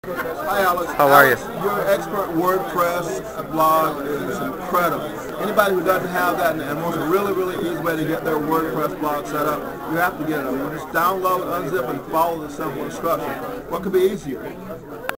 Hi Alex. How are you? Your expert WordPress blog is incredible. Anybody who doesn't have that and wants a really easy way to get their WordPress blog set up, you have to get it. You just download, unzip, and follow the simple instructions. What could be easier?